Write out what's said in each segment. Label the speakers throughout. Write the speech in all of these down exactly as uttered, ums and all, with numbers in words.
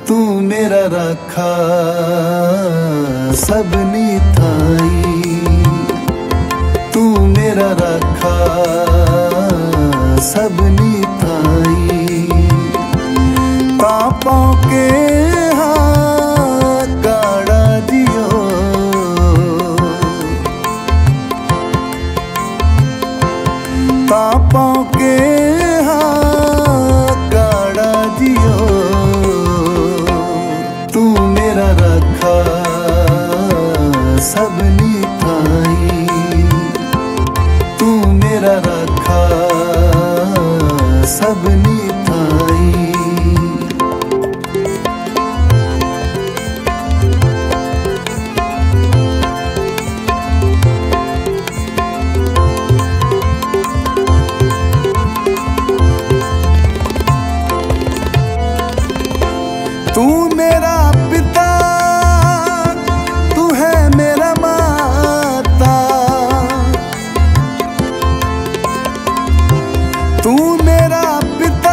Speaker 1: तू मेरा राखा सबनी थाई, तू मेरा राखा सबनी थाई। पापों के हाँ काड़ा जियो, पापों के हाँ काड़ा जियो। तू मेरा राखा सबनी थाई, तू मेरा राखा सबनी थाई। तू मेरा पिता, तू है मेरा माता, तू मेरा पिता,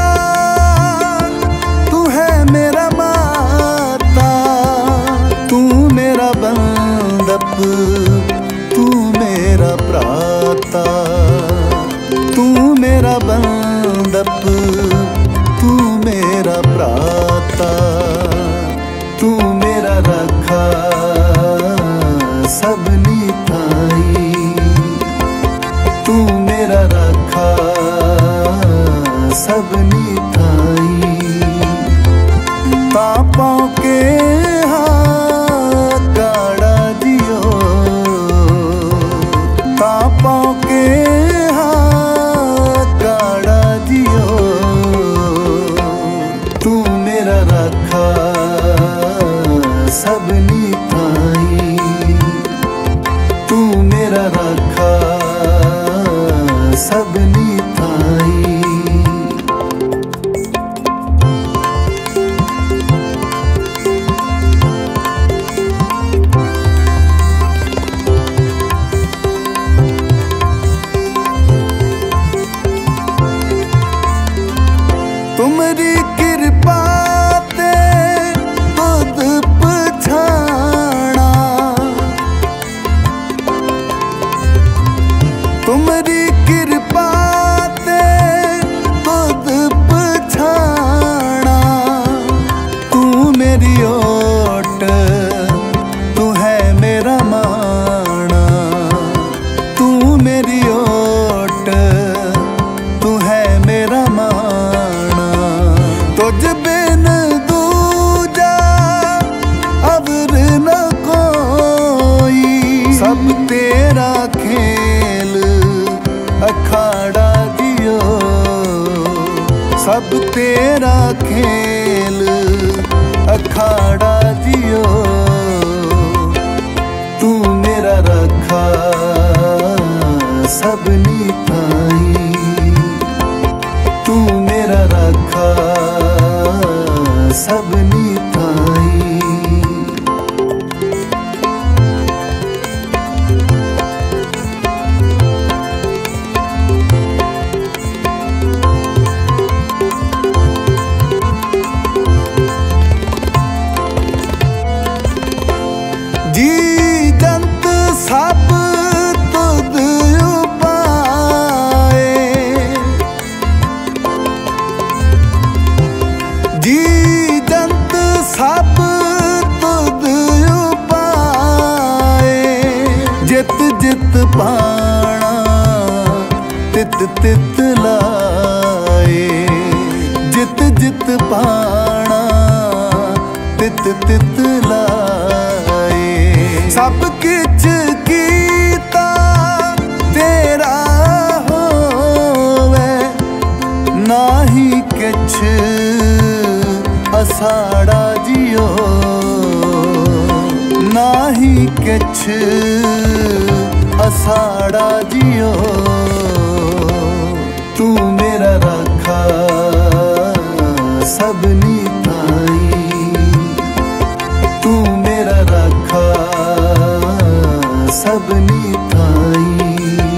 Speaker 1: तू है मेरा माता। तू मेरा बंदप, तू मेरा प्राता, तू मेरा बंदप, तू मेरा प्राता। तू मेरा राखा सबनी थाई, तू मेरा राखा सबनी थाई। पापों के हाँ काड़ा जियो, पापों के हाँ काड़ा जियो। तू मेरा राखा सबनी थाई, तू मेरा राखा सबनी थाई। तुमरी कृपा ते खुद पछाना, तुमरी कृपा ते खुद पछाना। तू मेरी ओट, तू है मेरा माना, तू मेरी ओट, तू है मेरा माना। तुझ बिन दूजा अवर न कोई, सब तेरा खेल अखाड़ा जियो, सब तेरा खेल अखाड़ा जियो। तू मेरा राखा सबनी थाई, तू मेरा राखा सबनी थाई। जी जंत सब तुद उपाए, जी जंत सब तुद उपाए। जित जित पाना तित तित लाए, जित जित पाना तित तित लाए। सब किछ कीता तेरा होवे, नाही किछ असाड़ा जियो, नाही किछ असाड़ा जियो। तू मेरा राखा सबनी थाई, तू मेरा राखा सबनी थाई।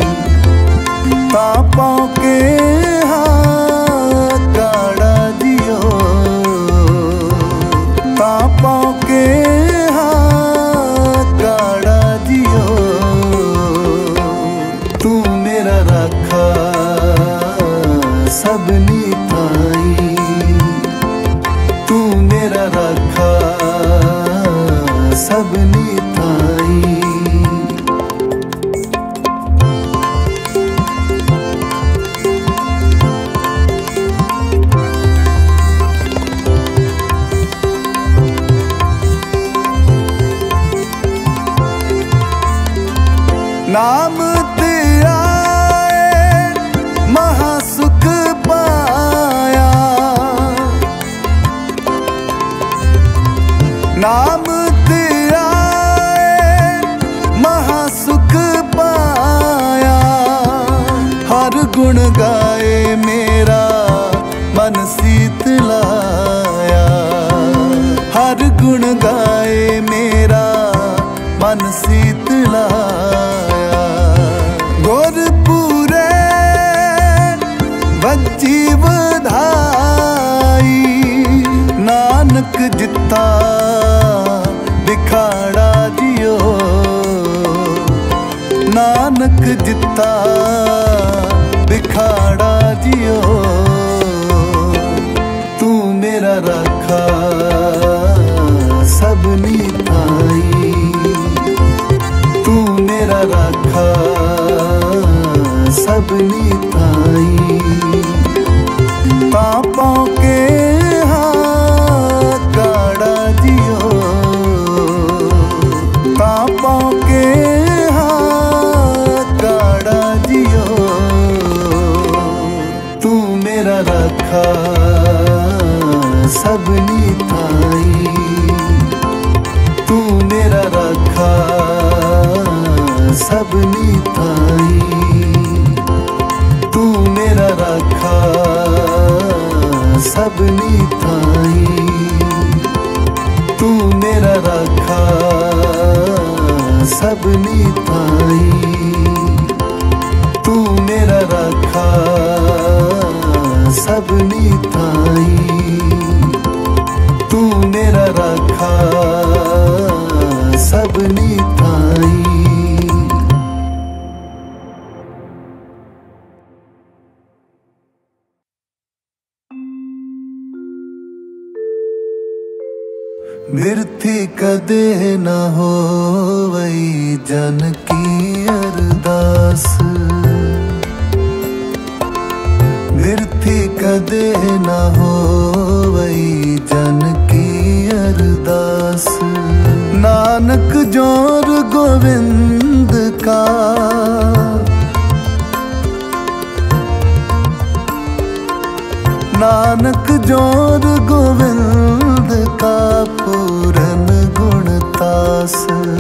Speaker 1: पापों के हाँ काड़ा जियो, थाई, तू मेरा राखा सबनी थाई। नाम तेरा महासुख पाया, नाम तेरा महासुख पाया। हर गुण गाए मेरा मन शीतलाया, हर गुण गाए मेरा मन शीतलाया। गुरपुरे बज्जी बधाई, नानक जिता बिखाड़ा जियो, नानक जिता बिखाड़ा जियो। तू मेरा राखा सबनी थाई, तू मेरा राखा सबनी थाई। पापों के हाँ काड़ा जियो, पापों के हाँ काड़ा जियो। तू मेरा राखा सबनी थाई, तू मेरा राखा सबनी थाई, तू मेरा राखा सबनी थाई, तू मेरा राखा सबनी थाई, तू मेरा राखा सबनी थाई, तू मेरा राखा सबनी थाई। बिरथी कदे न होवई जन की अरदास, बिरथी कदे न होवई जन की अरदास। नानक जोर गोविंद का, नानक जोर गोविंद का पूरन गुणतास।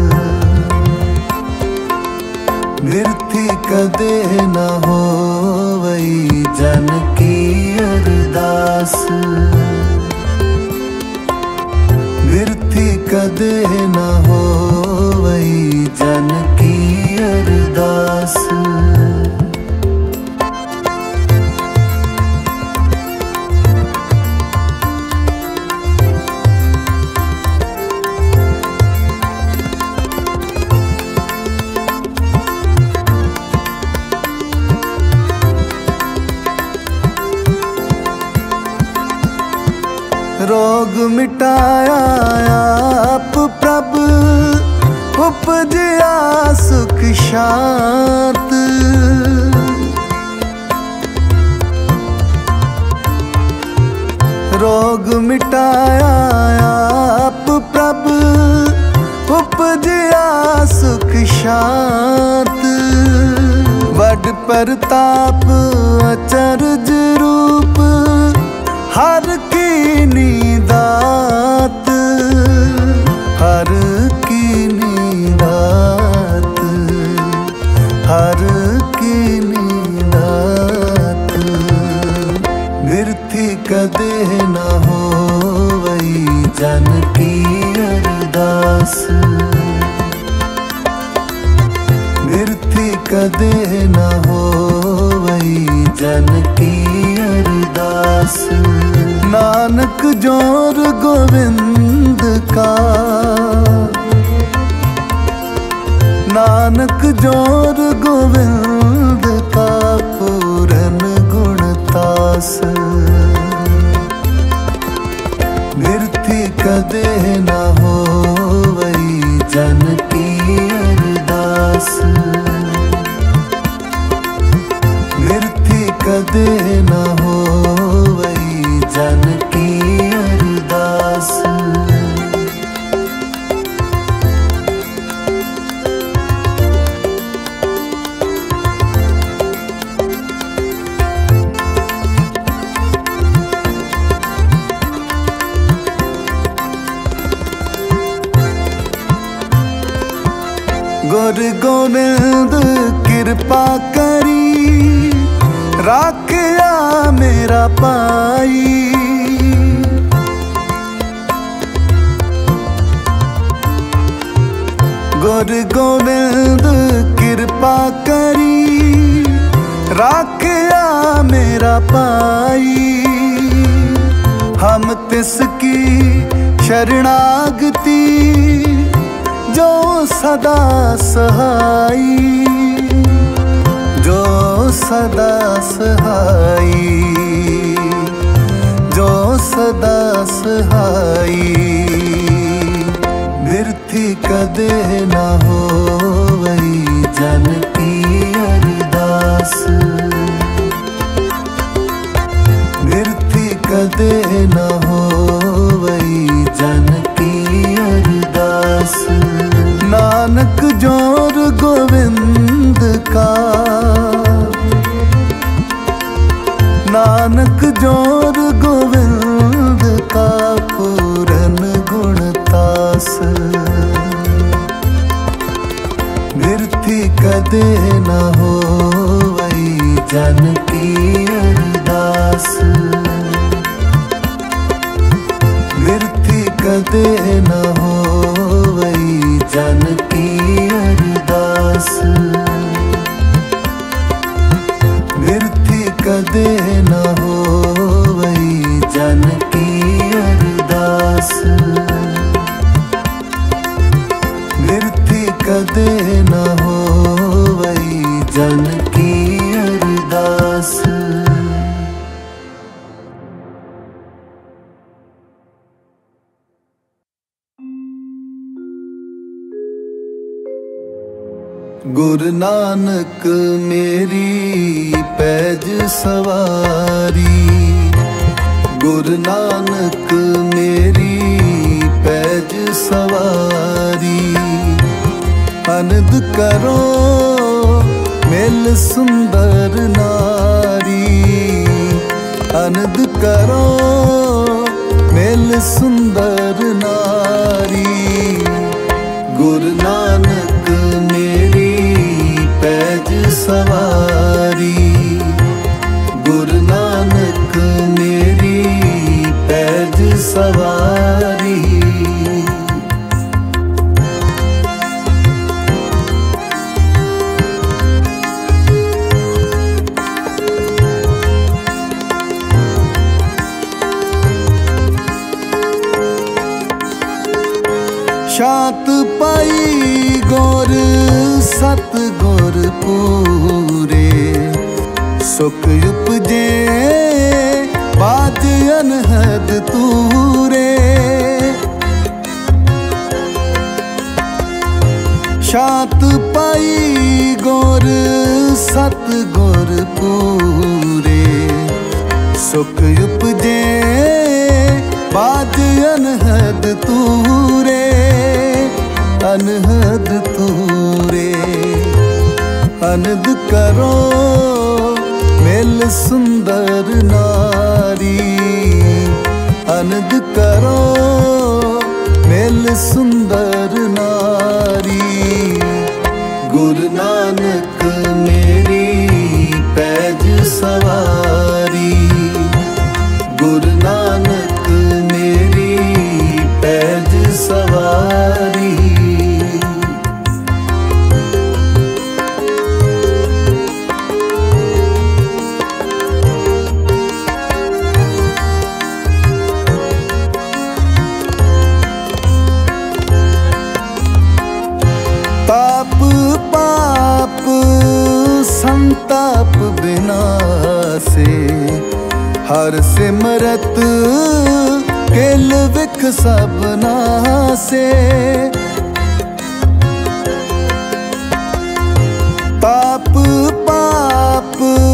Speaker 1: बिरथी कदे न होवई जन की अरदास, बिरथी कदे न होवई जन की अरदास। रोग मिटाया आप प्रभ, उपजया सुख शांत। रोग मिटाया आप प्रभ, उपजया सुख शांत। बड़ प्रताप अचरज रूप, हर की नीदात, हर की नीदात, हर की नीदात। बिरथी कदे न होवई जन की अरदास, बिरथी कदे न होवई जन की अरदास। नानक जोर गोविंद का, नानक जोर गोविंद का पूरन गुणतास। कदे ना होवई जन की अरदास। मिर्थी कदे ना होवई जन की अरदास। गुर गोविंद कृपा करी राखया मेरा पाई। गुर गोविंद कृपा करी राखया मेरा पाई। हम तिसकी शरणागति जो सदा सहाई, जो सदा सहाई, जो सदा सहाई। मिर्थी कदे ना होवई जन की अरदास। मिर्थी कदे ना होवई जन की अरदास। नानक जोर गोविंद का, नानक जोर गोविंद का पूरन गुणतास। मिर्थी कदे ना होवई जन की अरदास। मिर्थी कदे ना होवई जन की अरदास। मिर्थी कदे ना होवई जन की अरदास। मिर्थी कदे ना होवई जन की अरदास। गुरु नानक मेरी पैज सवारी। गुरु नानक मेरी पैज सवारी। अनंद करो मिल सुंदर नारी। अनंद करो मिल सुंदर नारी। गुरु नानक मेरी पैज सवारी। गुरु नानक मेरी पैज सवारी। शात पाई गुर सत गुर पूरे। सुख उपजे बाज अनहद तूरे। शात पाई गुर सत गुर पूरे। सुख उपजे बाज अनहद तूरे। अनहद तूरे। अनंद करो मिल सुंदर नारी। अनंद करो मिल सुंदर नारी। गुरु नानक मेरी पैज सवारी। गुरु नानक मेरी पैज सवारी। ताप पाप संताप बिना से हर सिमरत किल विख सबना से। पाप पाप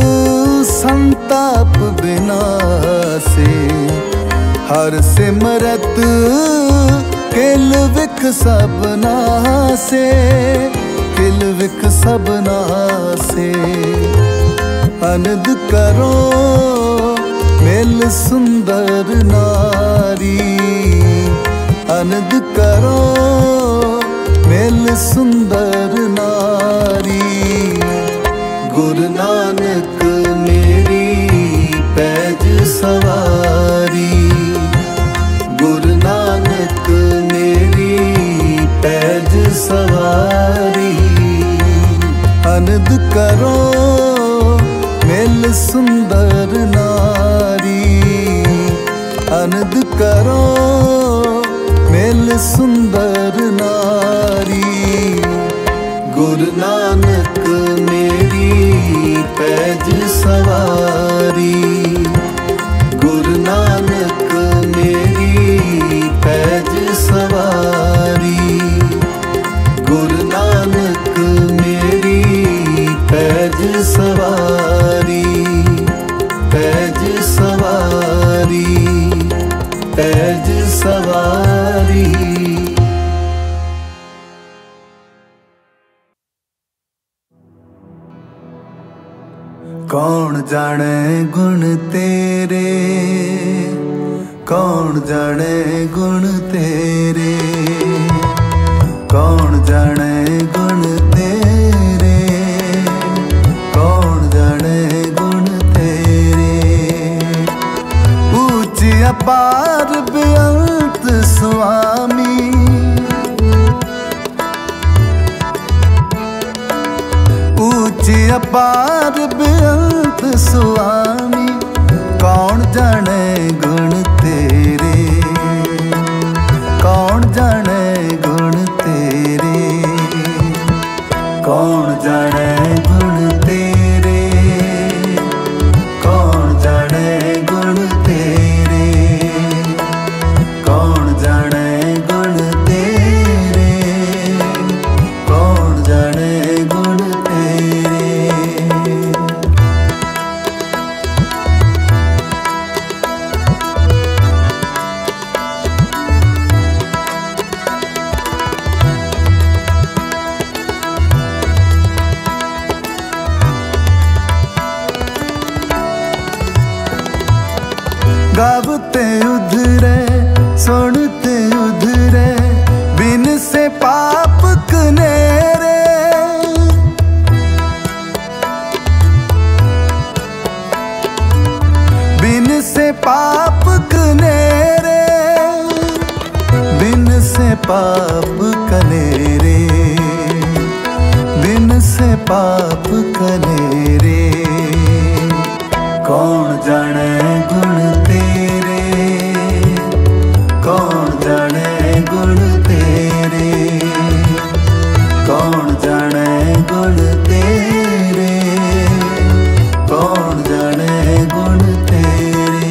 Speaker 1: संताप बिनासे, हर सिमरत किल विख सबना से, किल विख सबना से। अनद करो मिल सुंदर नारी, अनद करो मिल सुंदर नारी। गुरु नानक मेरी पैज सवारी, गुरु नानक मेरी पैज सवारी। अनद करो मिल सुंदर नारी, अनद करो मिल सुंदर नारी। गुरु नानक मेरी पैज सवारी, गुरु नानक मेरी पैज सवारी। गुरु नानक मेरी पैज सवारी, पैज सवारी, पैज सवारी। कौन जाने गुण तेरे, कौन जाने गुण तेरे, कौन जाने गुण तेरे, कौन जाने गुण तेरे। ऊंची अपार बेअंत स्वामी, ऊंची अपार बेअंत स्वामी। कौन जाने गुण तेरे, कौन जाने गुण तेरे, कौन जाने गुण तेरे, कौन जाने गुण तेरे, कौन जाने गुण तेरे, कौन जाने गुण तेरे। गावते उधरे सुनते उधरे, बिन से पाप कनेरे। बिन से पाप कनेरे, बिन से पाप कनेरे, बिन से पाप कनेरे। कौन जाने गुण तेरे, कौन जाने गुण तेरे, कौन जाने गुण तेरे, कौन जाने गुण तेरे।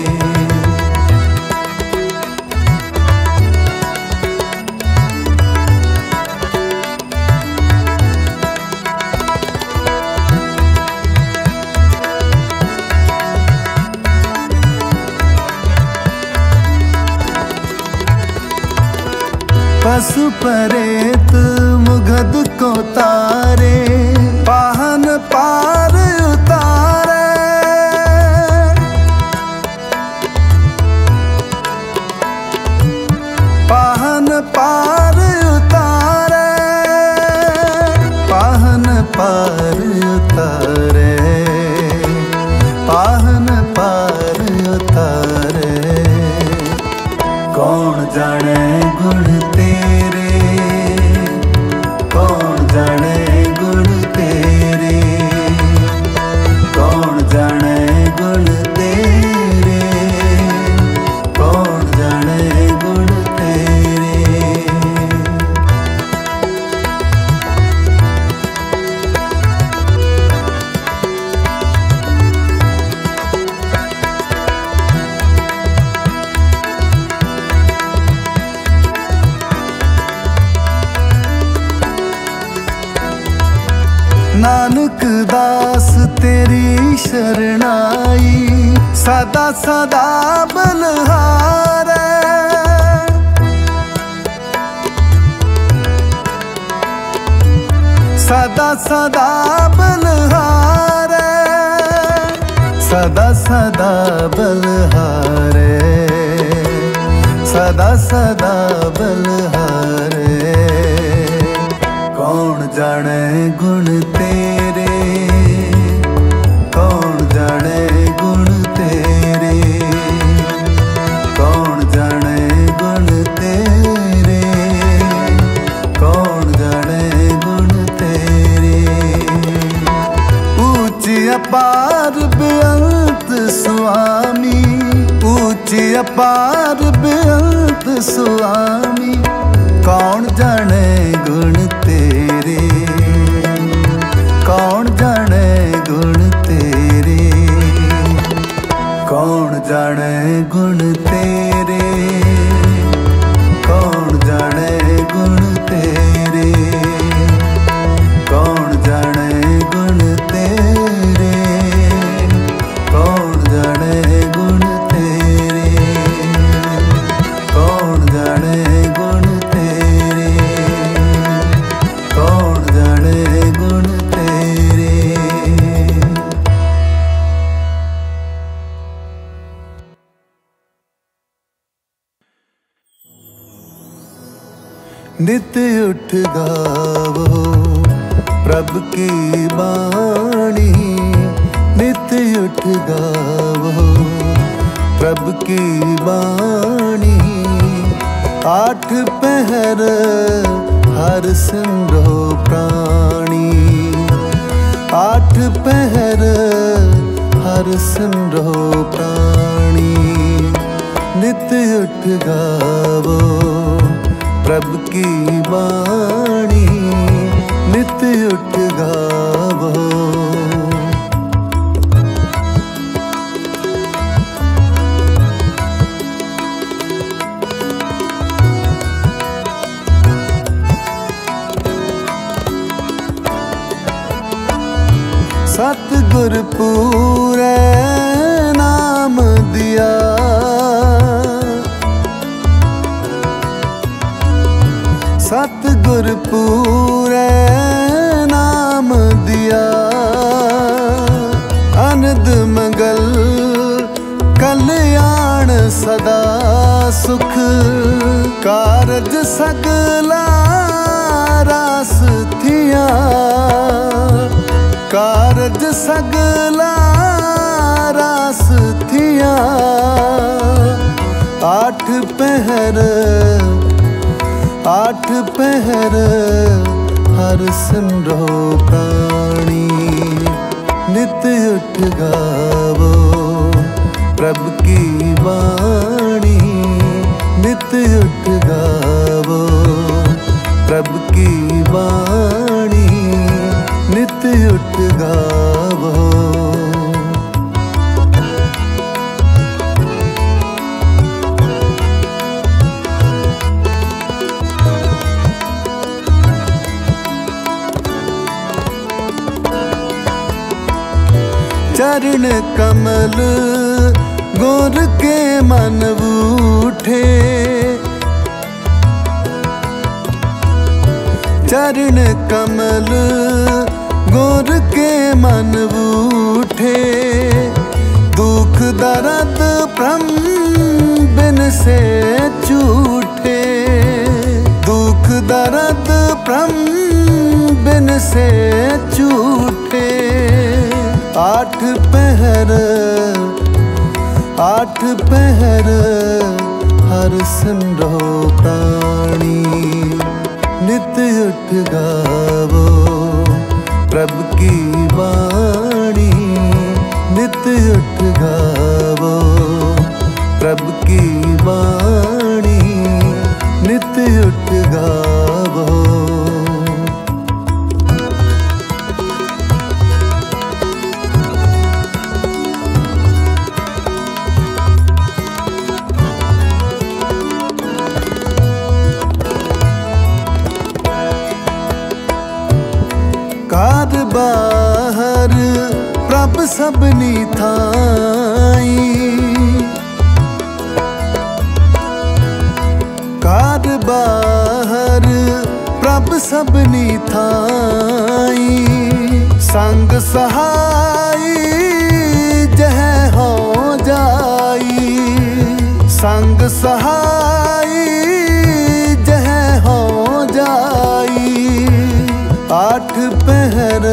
Speaker 1: पशु परेत मुगध को तारे, पाहन पार उतारे। पाहन पार उतारे, पाहन पार उतारे, पाहन पार उतारे। कौन जाने गुण तेरे, कौन जाने गुण तेरे, कौन जाने गुण तेरे, कौन जाने गुण तेरे। नानक दास तेरी शरणाई, सदा सदा बलहारै। सदा सदा बलहारै, सदा सदा बलहारै, सदा सदा बलहारै। कौन जाने गुण तेरे, कौन जाने गुण तेरे, कौन जाने गुण तेरे, कौन जाने गुण तेरे। ऊंची अपार बेअंत स्वामी, ऊंची अपार बेअंत स्वामी, कौन जाने गुण तेरे, कौन जाने गुण तेरे, कौन जाने गुण तेरे, कौन जाने गुण तेरे, कौन जाने गुण तेरे, कौन जाने गुण तेरे, कौन जाने गुण तेरे, कौन जाने गुण तेरे। नित उठ गावो प्रभु की बाणी, नित उठ गावो प्रभु की बाणी। आठ पहर हर सिमरो प्राणी, आठ पहर हर सिमरो प्राणी। नित उठ गावो प्रभु की बाणी, नित उठ गावो। सतगुर पूरे नाम दिया, सतगुर पूरे नाम दिया। अनद मंगल कल्याण सदा सुख, कारज सगला रास थिया, कारज सगला रास थिया। आठ पहर आठ पहर हर सिमरो प्राणी। नित उठ गावो प्रभु की बाणी, नित उठ गावो प्रभु की बाणी, नित उठ गावो। चरण कमल गुर के मन उठे, चरण कमल गुर के मन उठे। दुख दर्द भ्रम बिन से छूटे, दुख दर्द भ्रम बिन से छूटे। आठ पहर आठ पहर हर सिमरो प्राणी। नित उठ गावो प्रभु की बाणी, नित उठ गावो प्रभु की बाणी, नित उठ गावो। कार बाहर प्रभ सबनी थाई, कार बाहर प्रभ सबनी थाई, संग सहाई जह हो जाई, संग सहाई जह हो जाई। आठ पहर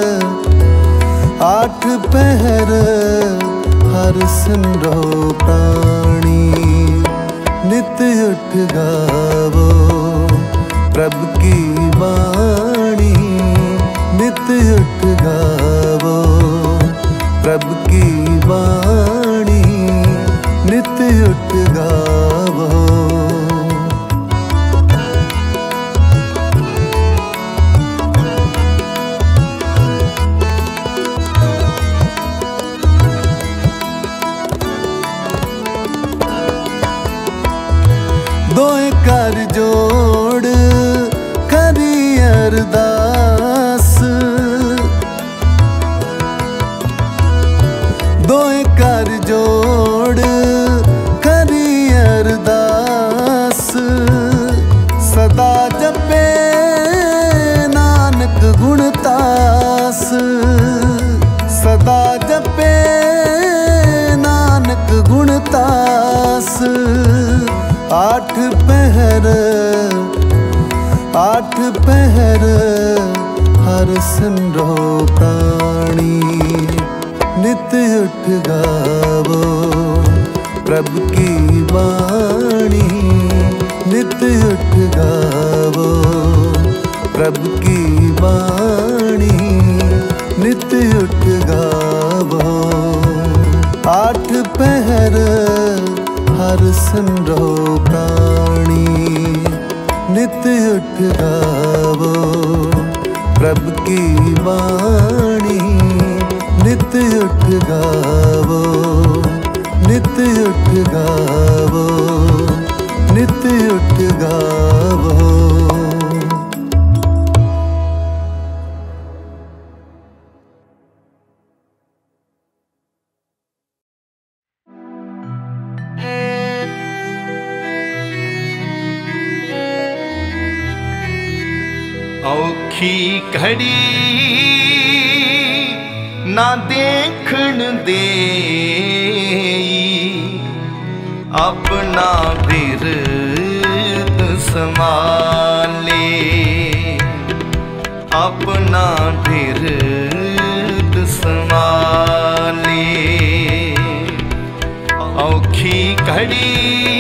Speaker 1: आठ पहर हर सिमरो प्राणी, नित उठ गावो प्रभु की वाणी, नित उठ गावो प्रभु की वाणी, नित उठ गावो। दोए कर जोड़ करी अरदास, दोए कर जोड़ करी अरदास, सदा जपे नानक गुणतास, सदा जपे नानक गुणतास। आठ पहर आठ पहर हर सिमरो प्राणी, नित उठ गावो प्रभु की वाणी, नित उठ गावो प्रभु की वाणी, नित उठ गावो। आठ पहर हर सिमरो प्राणी, नित उठ गावो प्रभु की वाणी, नित उठ गावो, नित उठ गावो, नित उठ गावो।
Speaker 2: औखी घड़ी ना देखण दे, अपना बिरद संभाले, अपना बिरद संभाले। औखी घड़ी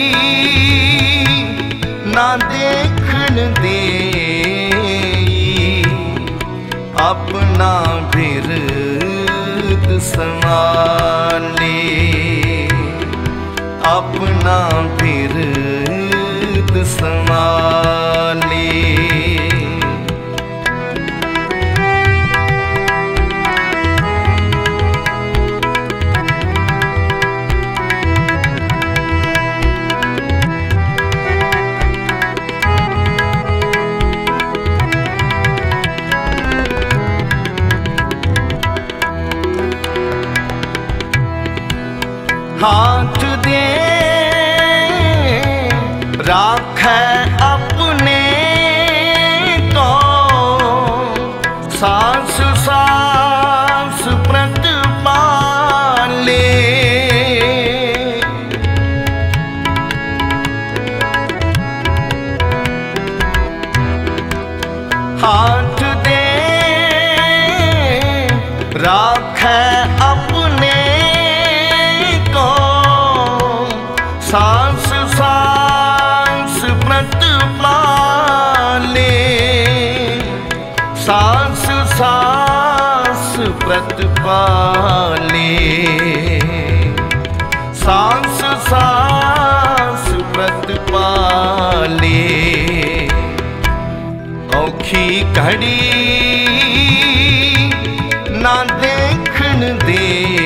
Speaker 2: ना देखण दे, अपना बिरद संभाले, अपना बिरद संभाले। हाथ दे राखै अपने को, सांस सांस प्रतिपाले। हाथ दे राखै अपने को, सांस सांस प्रतिपाले, सांस सांस प्रतिपाले, सांस सांस प्रतिपाले। औखी घड़ी ना देखण दे,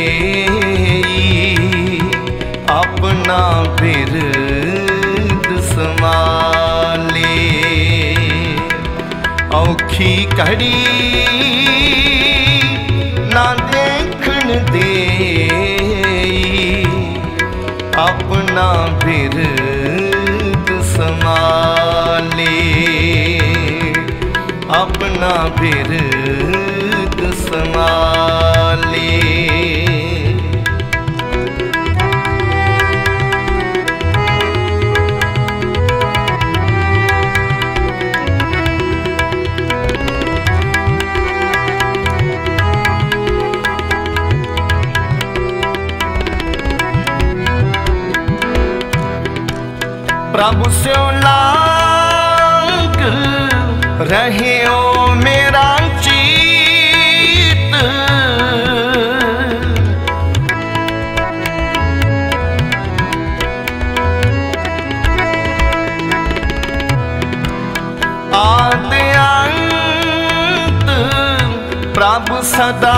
Speaker 2: अपना बिरद संभाले। औखी घड़ी अपना बिरद संभाले, अपना बिरद संभाले। प्रभु स्यो लाग रहे हो मेरा चित, आदि अंत प्रभु सदा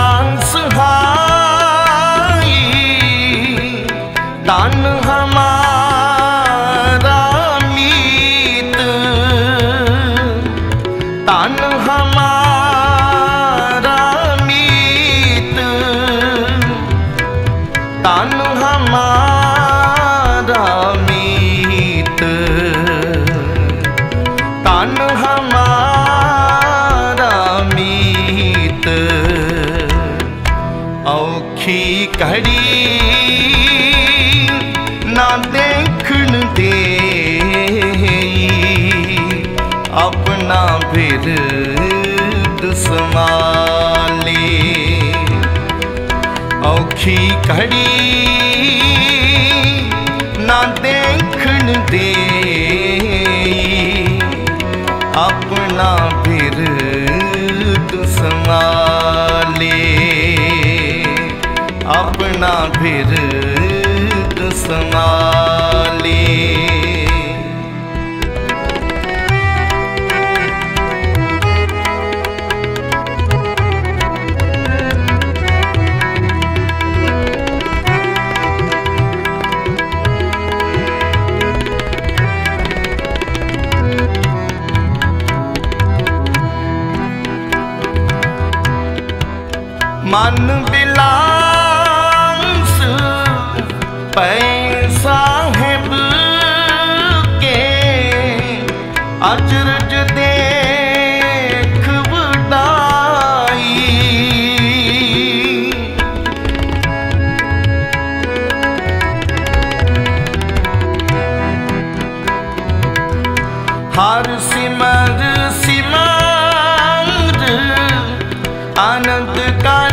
Speaker 2: सहाई, दान हमारा तन हमारा मीत, तन हमारा मीत, तन हमारा मीत। औखी घड़ी ना देखन दे अपना बिरद संभाले, औखी घड़ी ना देखन दे अपना बिरद संभाले, अपना बिरद संभाले। मन बिलास पैसा है के, अचरज देख बड़ाई, हर सिमर सिमर आनंद कर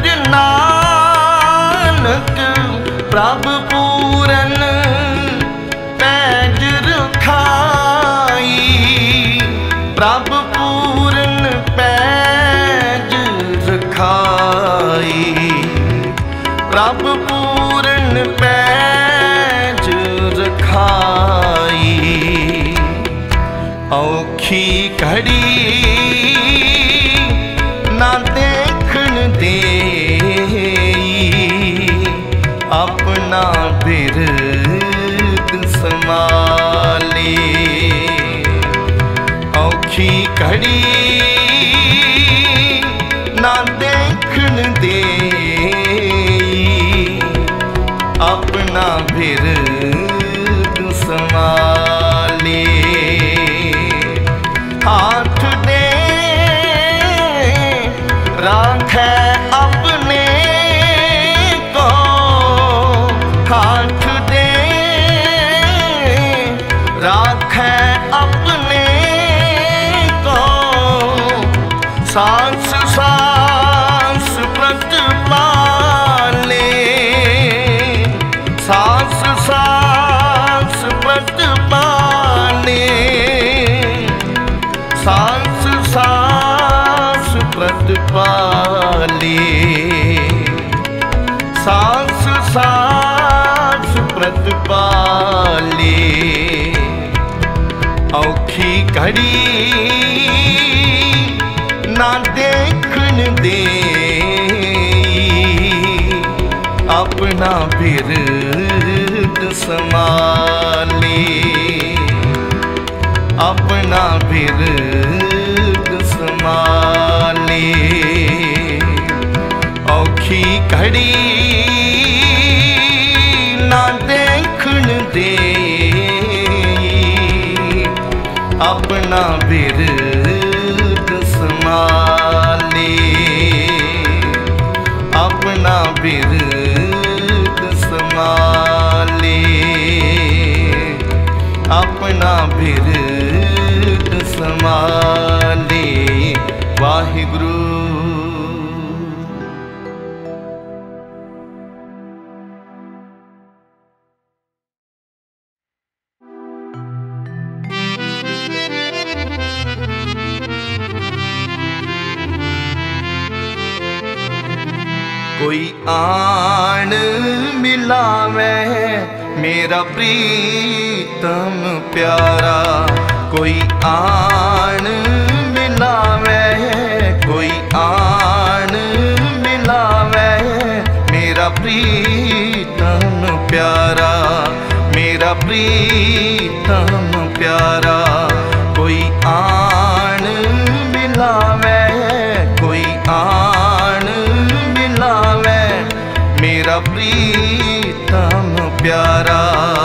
Speaker 2: नानक, प्रभ पूरन पैज रखाई, प्रभ पूरन पैज रखाई, प्रभ पूरन पैज रखाई। औखी घड़ी ना देखन दे अपना बिरद संभाले, औखी घड़ी ना देखन दे अपना बिरद संभाले। हाथ दे राखे अपने को, हाथ दे राखे अपने को, सांस सांस प्रतिपाले, सांस सांस प्रतिपाले, सांस सांस प्रतिपाले, सांस सांस प्रतिपाले। औखी घड़ी ना देखन दे अपना बिरद संभाले, अपना बिरद संभाले। औखी घड़ी ना देखन दे अपना बिरद संभाले, अपना बिरद संभाले, अपना बिरद संभाले। वाहिगुरु। कोई आन मिलावे मेरा प्रीतम प्यारा, कोई आन मिलावे, कोई आन मिलावे मेरा प्रीतम प्यारा, मेरा प्रीतम प्यारा। कोई आन मिलावे, कोई आन मिलावे मेरा प्रीतम प्यारा।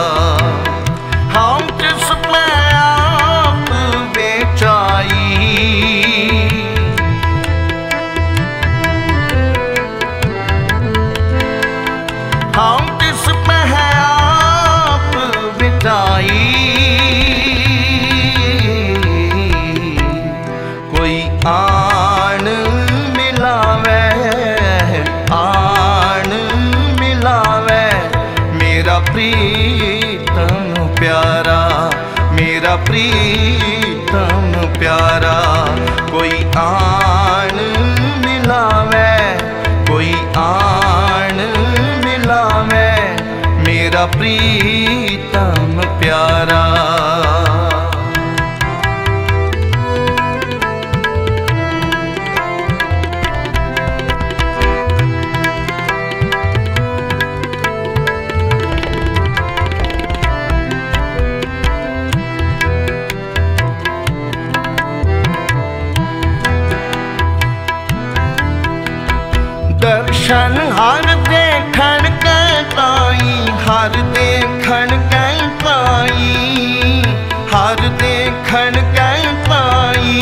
Speaker 2: हम जिसमें आप बेचाई, हम जिसमें है आप बेचाई, कोई आन मिलावे, आन मिलावे मेरा प्रीतम प्यारा, मेरा प्रीतम प्यारा। कोई आन मिलावे, कोई आन मिलावे मेरा प्रीतम प्यारा। दर्शन हर देखण कै ताई, हर देखण कै ताई, हर देखण कै ताई।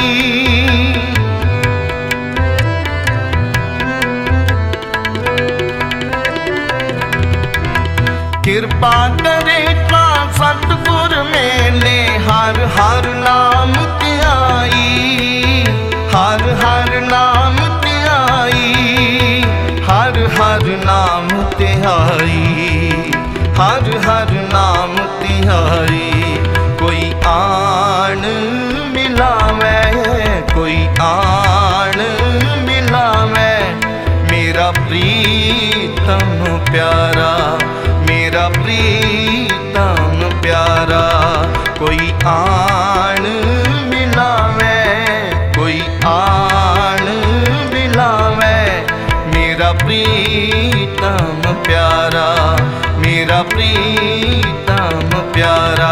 Speaker 2: कृपा करे ता सतगुर मेले, हर हर नाम ध्याई, हर हर नाम ध्याई, हर हर नाम तिहाई, हर हर नाम तिहाई। कोई आन मिलावे, कोई आन मिलावे मेरा प्रीतम प्यारा, मेरा प्रीतम प्यारा। कोई आन मिलावे, कोई आन मिलावे मेरा प्रीतम प्यारा, मेरा प्रीतम प्यारा।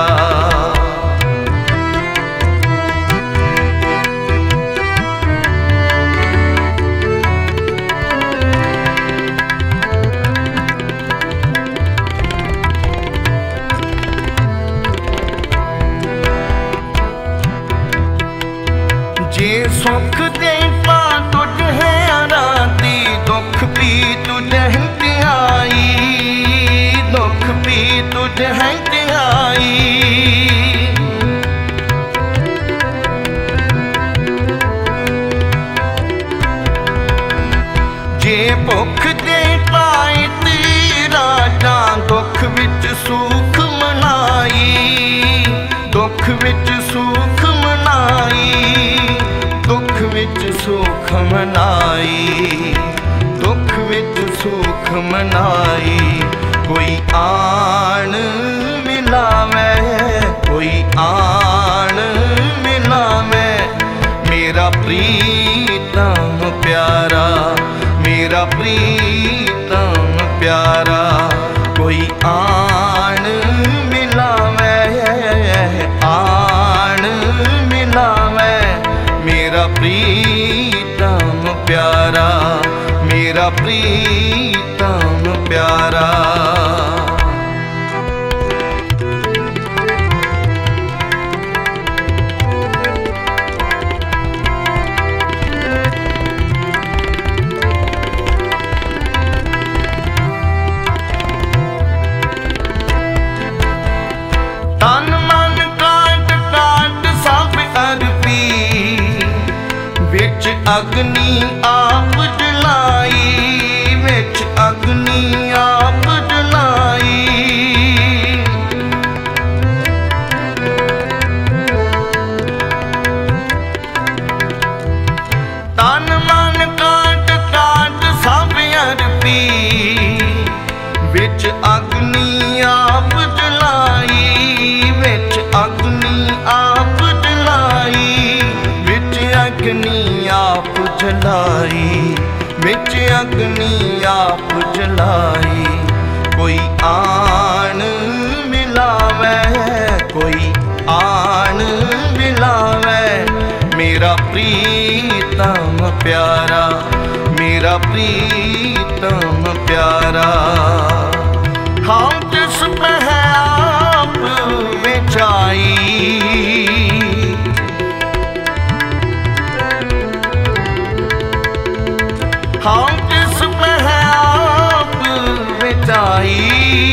Speaker 2: जे सुख देता तुझ है आराती, दुख भी तुझ है त्याई, दुख भी तुझ है त्याई। जे भुख दे पाए तेरा जा, दुख विच सुख मनाई, दुख विच सुख मनाई, दुख विच सुख मनाई, दुख विच सुख मनाई। कोई आन मिलावे, कोई आन मिलावे मेरा प्रीतम प्यारा, मेरा प्रीतम प्यारा। कोई आन मिलावे, आन मिलावे मेरा प्रीतम प्यारा, मेरा प्रीतम प्यारा। अग्नि आप जलाई, विच अग्नि आप जलाई। तन मन काट काट सब अर्पी, विच अग्नि आप जलाई, विच अग्नि आप जलाई, विच अग्नि आप जलाई, विच अग्नि आप जलाई। कोई आन मिलावे, कोई आन मिलावे, मेरा प्रीतम प्यारा, मेरा प्रीतम प्यारा। हम जिस पर है आप विचाई, हम जिस पर है आप विचाई।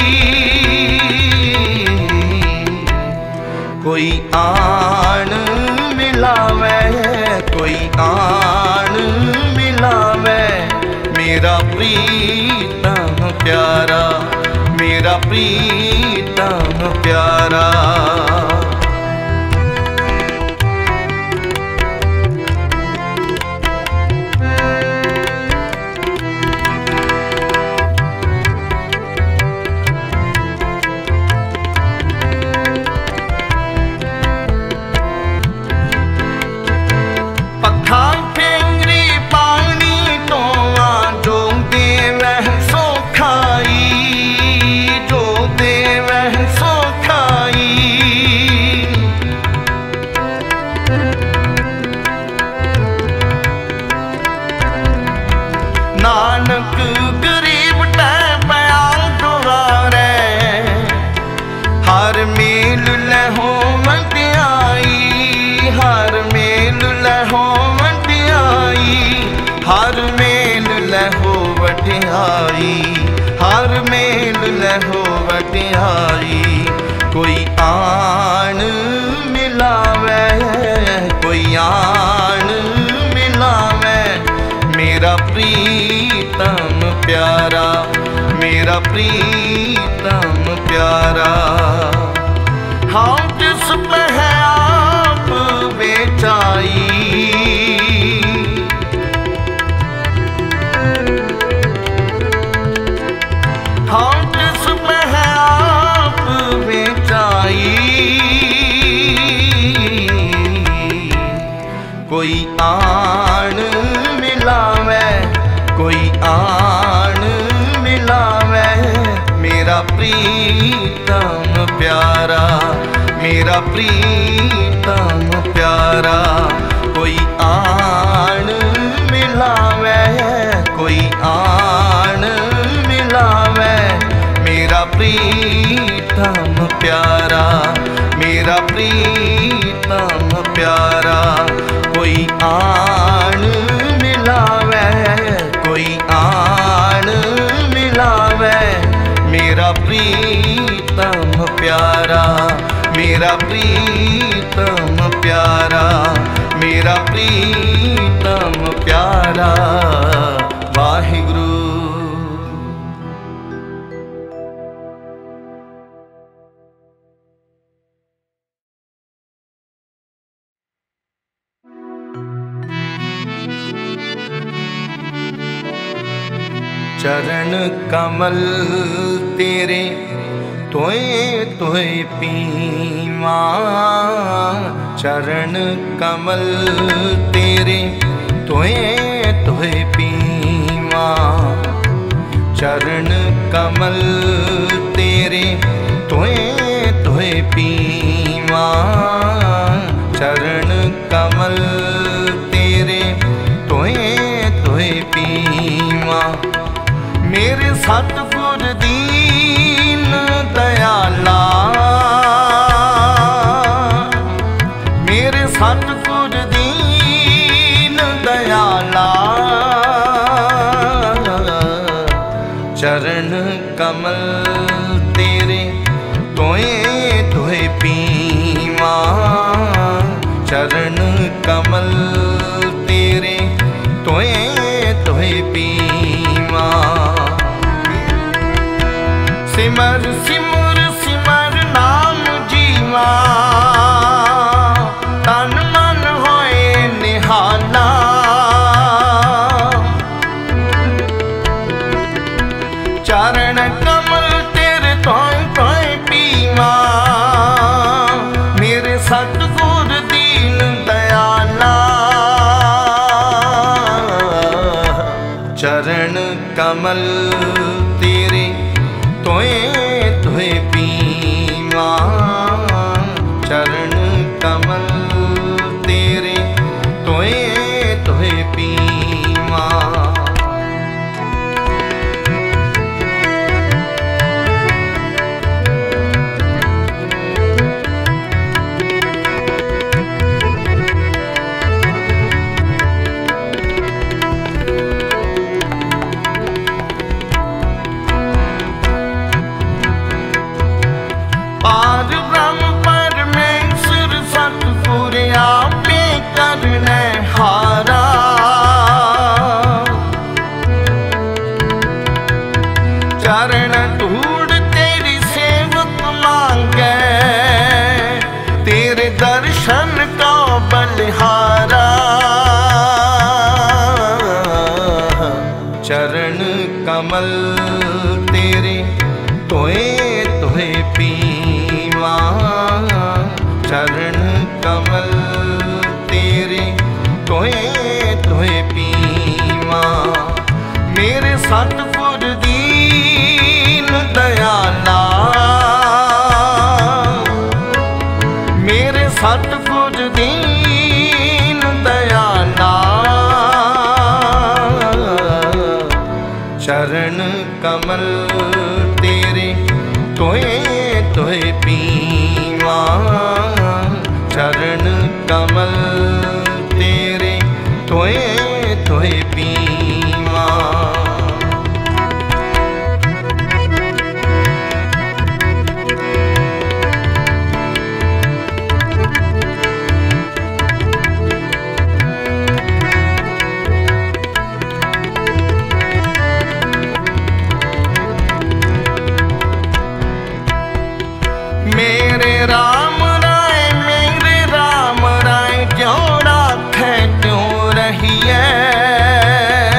Speaker 2: कोई आन मिलावे, कोई आन मिलावे, मेरा प्रीतम प्यारा, मेरा प्रीतम प्यारा। नानक गरीब टै प्याल दुआरे, हर मेल लहो वंडियाई, हर मेल लहो वंडियाई, हर मेल लहो वंडियाई, हर मेल लहो वंडियाई। कोई आन मिलावे, कोई आन मिलावे, मेरा प्रीतम प्यारा, मेरा प्रीतम प्यारा। हम जिस पर है आप बेचाई, हम जिस पर है आप बेचाई। कोई आन मिलावे, कोई आन मिलावे, मेरा प्रीतम प्यारा, मेरा प्रीतम प्यारा। कोई आन मिलावे, कोई आन मिलावे, मेरा प्रीतम प्यारा, मेरा प्रीतम प्यारा। कोई आन मिलावे, कोई आन मिलावे, मेरा प्रीतम प्यारा, मेरा प्रीतम प्यारा, मेरा प्रीतम प्यारा। वाहिगुरु। चरण कमल तेरे तोए तोए पीवा, चरण कमल तेरे तोए तोए पीवा, चरण कमल तेरे तोए तोए पीवा, चरण कमल तेरे तोए तोए पीवा। मेरे सतगुर दीन दयाला, मेरे सतगुर दीन दयाला, चरण कमल तेरे तोए तोए पीवा, चरण कमल तेरे सतगुर दीन दयाला चरण कमल तेरे तोए तोए पीवा चरण कमल तेरे तोए तोए पीवा चरण धूड़ तेरी सेवक मांगे तेरे दर्शन का बलिहारा चरण कमल तेरे तोए तोए पीवा चरण कमल तेरे तोए तोए पीवा मेरे सतगुर दीन दयाला मेरे सतगुर दीन दयाला चरण कमल तेरे तोए तोए पीवा चरण कमल तेरे तोए तोए पीवा मेरे राम राय मेरे राम राय जोड़ा थे क्यों रही है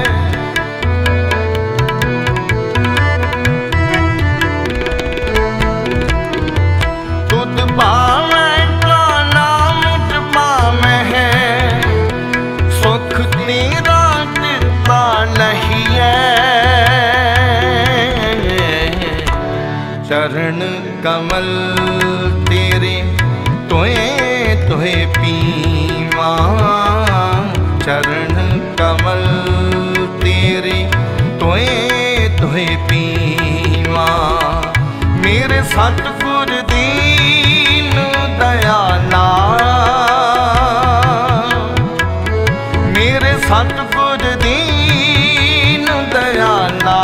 Speaker 2: तुद पावे का नाम पावे है सुख तेरा कृपा नहीं है चरण कमल तेरे तोए तोए पीवा चरण कमल तेरे तोए तोए पीवा मेरे सतगुर दीन दयाला मेरे सतगुर दीन दयाला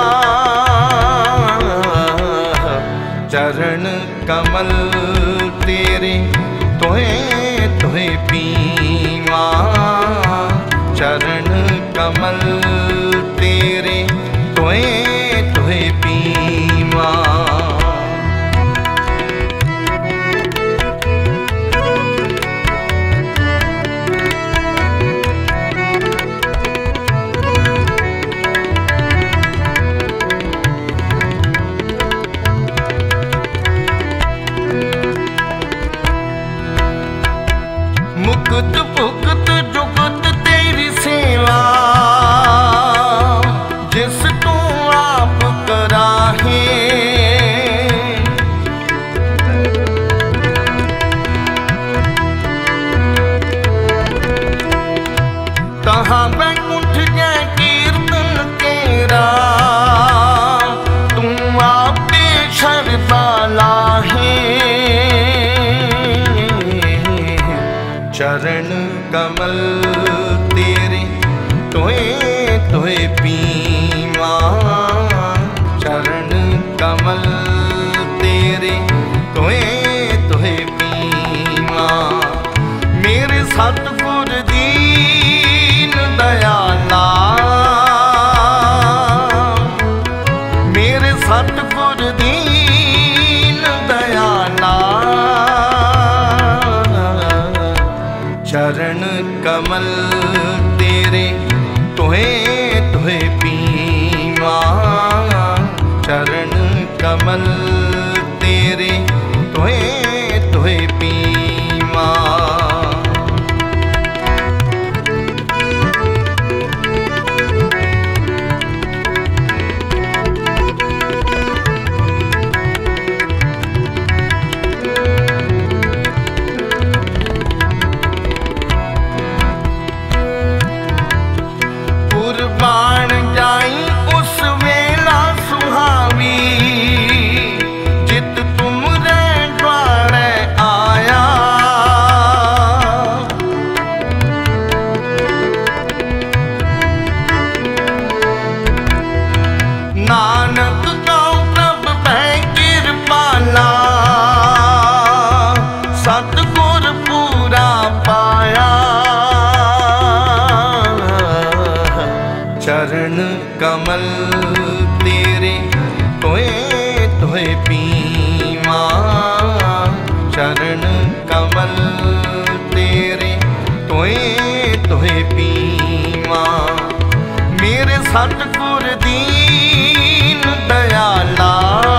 Speaker 2: चरण कमल तेरे तोए तोए पीवा चरण कमल तेरे तोए तोए पीवा मुक्त भुगत जुगत तेरी सेवा जिस तू आप कराहे तहाँ बैकुंठ जय कीर्तन तेरा तू आप शरबाला है चरण कमल तेरे तोए तोए पीवा चरण कमल तेरे तोए तोए पीवा मेरे सतगुर दीन दयाला मेरे सतगुर दीन दयाला चरण कमल तेरे तोहे तोहे पी चरण कमल तेरे तोए तोए पीवा। चरण कमल तेरे तोए तोए पीवा। मेरे सतगुर दीन दयाला,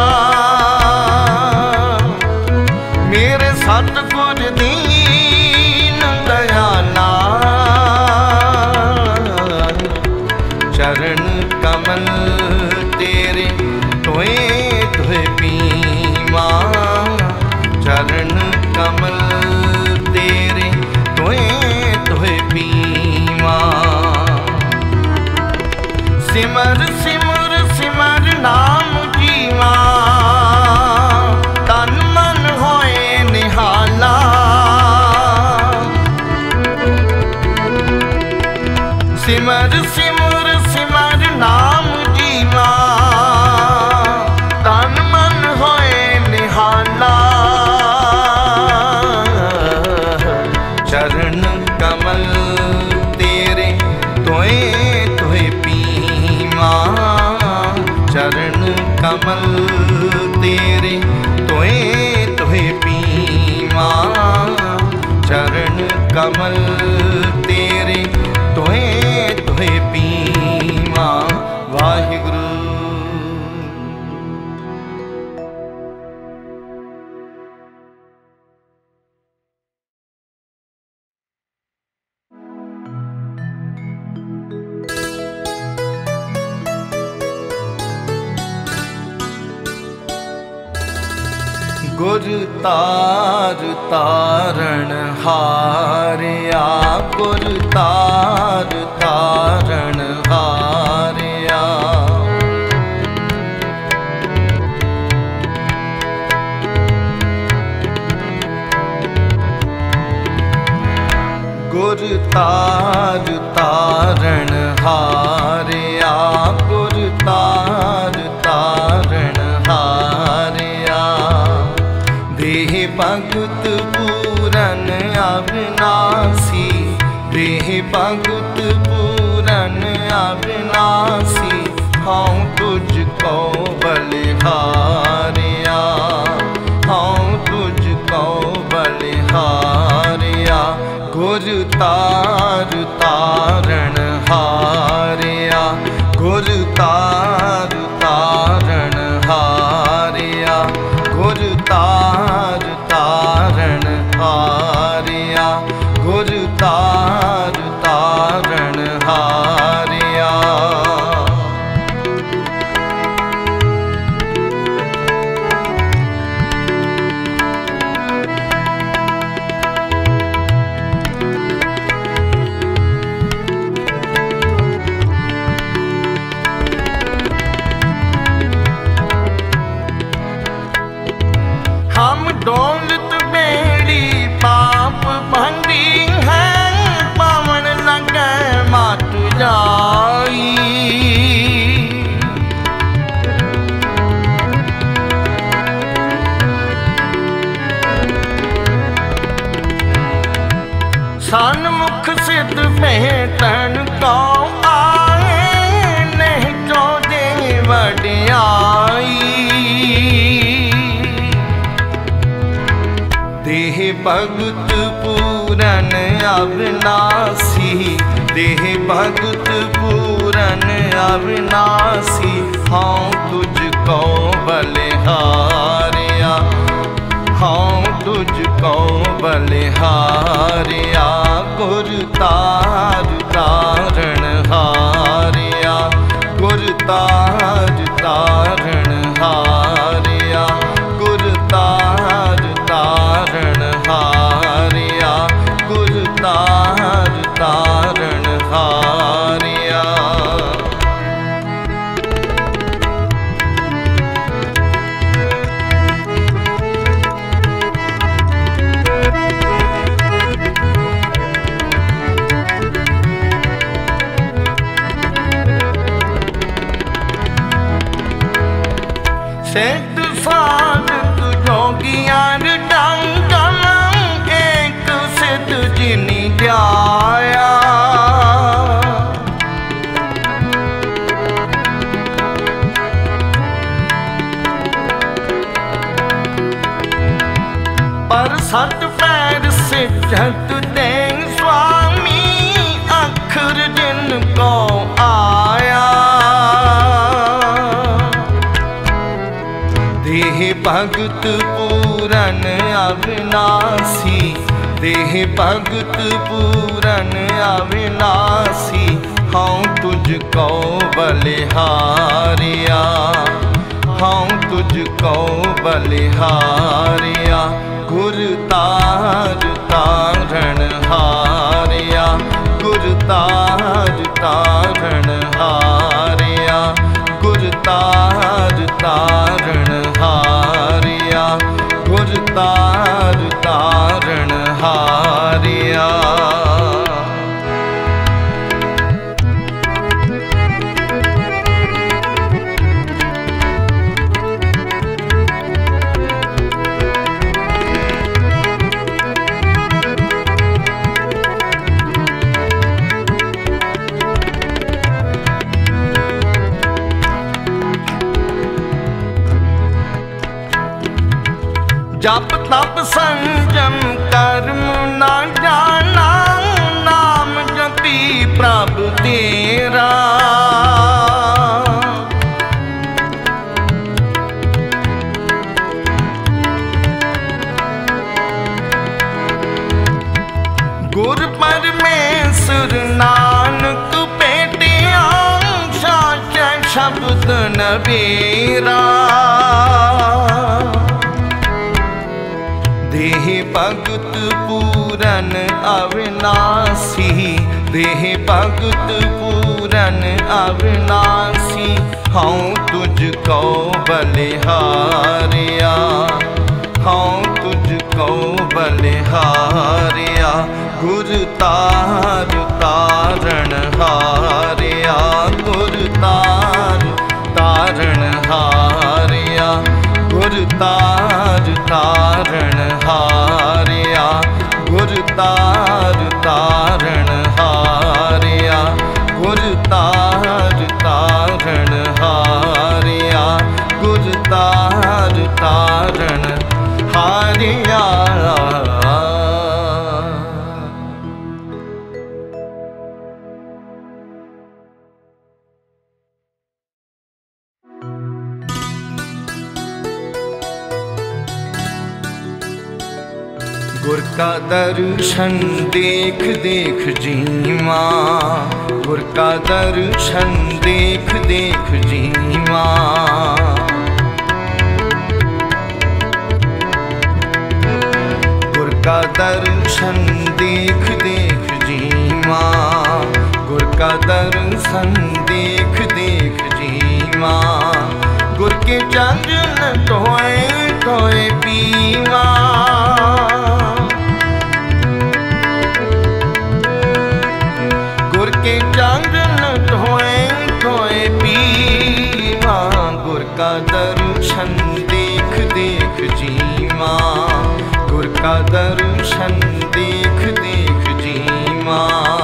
Speaker 2: मेरे सतगुर दीन दयाला। चरण कमल तेरे तोए तोए पीवा। चरण कमल तेरे तोए तोए पीवा। सिमर सिमर सिमर नाम जीवा, तन मन होए निहाला। सिमर सिमर सिमर नाम जीवा, तन मन होए निहाला। चरण कमल तेरे तोए तोए पीवा। चरण कमल तेरे तोए तोए पीवा। चरण कमल तेरे तोए तोए पीवा। वाहिगुरु। गुर तार तारण हारिया, गुर तार तारण हारिया। गुर तार तारण हारिया, गुर तार तारण हारिया। देह भगत पूरन अविनाशी, देह भगत पूरन अविनाशी। हाँ तुझको बलिहारिया, हाँ तुझको बलिहारिया। गुर तार तारण हारिया, गुर तार तारण हारिया। गुर तार तारण हारिया, गुर तार तारण हारिया। हम दौलत बेड़ी पाप भंडी है, पावन लगे मात जाई। सन्मुख सिद्ध भेटन को आए, नहीं जो दे वडियाई। देह भगत पूरन अविनाशी, देह भगत पूरन अविनाशी। हाँ तुझको बलिहारिया, हाँ तुझको बलिहारिया। गुर तार तारण हारिया, गुर तार तारण हारिया। गुर तार तारण हारिया, गुर तार तारण हारिया। सेठ साधक जोगियार डंगम, एक सिद्ध जिनी ध्याया। पर सत पैर से झट दे स्वामी अखर जिनको आया। देह भगत पूरन अविनाशी, देह भगत पूरन अविनाशी, हाँ तुझको बलिहारिया, हाँ तुझको बलिहारिया। गुर तार तारण हारिया, गुर तार तारण हारिया, गुर तार तारण हारिया, गुर तार तारण हारिया। जप तप संजम कर्म ना जाना, नाम जपी प्रभु तेरा। गुर परमेश्वर नानक भेटिया, साचा शब्द नबेरा। देह भगत पूरन अविनाशी, देह भगत पूरन अविनाशी, हाँ तुझको बलिहारिया, हाँ तुझको बलिहारिया। गुर तार तारण हारिया, गुर तार तारण हारिया, गुर तार तारण हारिया, गुर तार तारण हारिया, गुर तार तारण हारिया, गुर तार तारण हारिया। गुर का दर्शन देख देख जीवा, गुर का दर्शन देख देख जीवा। गुर का दर्शन देख देख जीवा, गुर का दर्शन देख देख जीवा। गुर के चरण टोए टोए पीवा, गुर के चरण टोए टोए पीवा। गुर का दर्शन देख देख जीवा, गुर का दर्शन देख देख जीवा।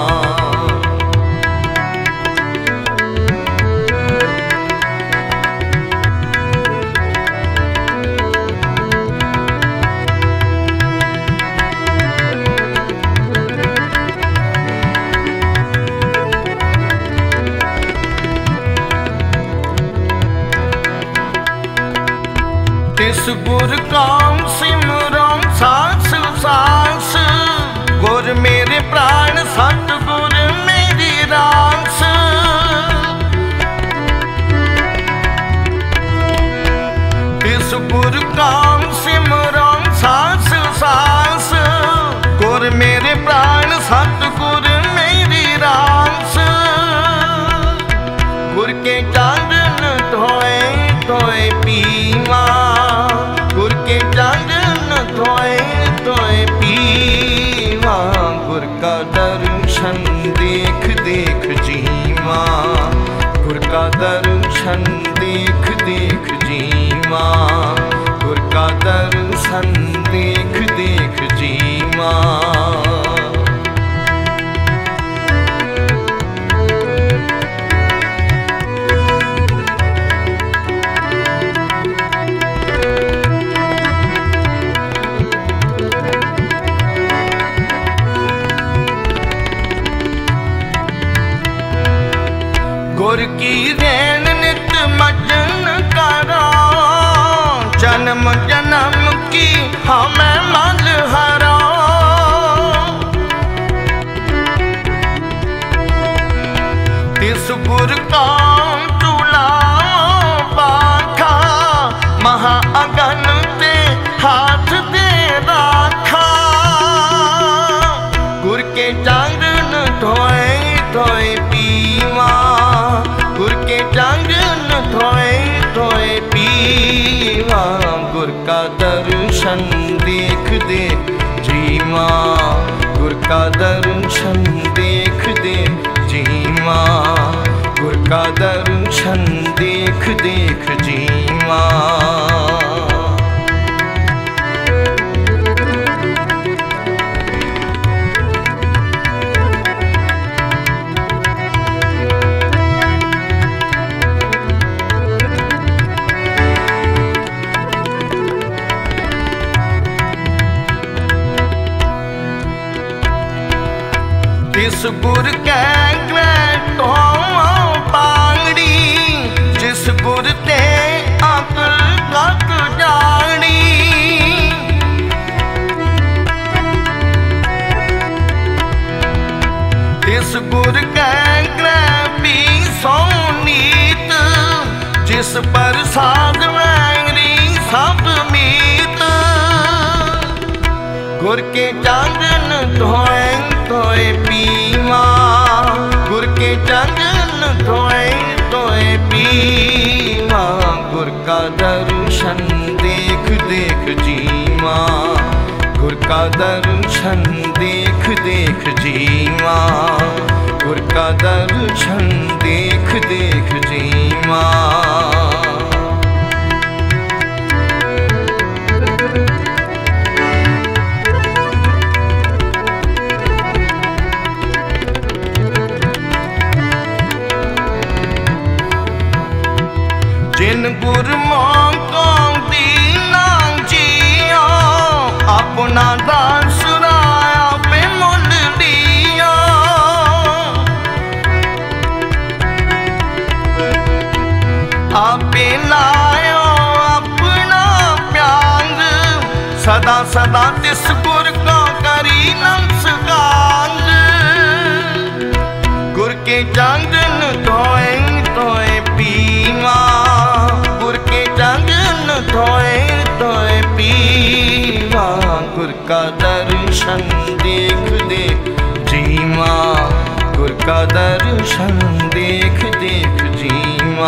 Speaker 2: तिस गुर काम सिमरन सास सास, गुर मेरे प्राण सच गुर की रैन नित मजन करा, जन्म जन्म की हमें मल हरा। तिस गुर का चूल्हा पाखा, महा अगन ते हाथ दे राखा। गुर के चरण धोए धोए पीवा, गुर के चरण धोए धोए पीवा। गुर का दर्शन देख देख जीवा, गुर का दर्शन देख देख जीवा, गुर का दर्शन देख देख जीवा। जिस गुर कै तो पांगड़ी, जिस गुर ते अकल गत जानी। जिस गुर कै भी सोनीत, जिस पर साध वैंगरी सब मीत। गुर के चरण धोए धोए पीवा, गुर के चरण धोए धोए पीवा। गुर का दर्शन देख देख जीवा, गुर का दर्शन देख देख जीवा, गुर का दर्शन देख देख जीवा। जिन गुर मोको दीना जिया, अपना दास राया पे मुल दिया। आपे लायो अपना प्यांग, सदा सदा तिस गुर को करी नमस्कार। गुर के चरण धोए धोए पीवा, गुर के चरण धोए धोए पीवा। गुर का दर्शन देख देख जीवा, गुर का दर्शन देख देख जीवा।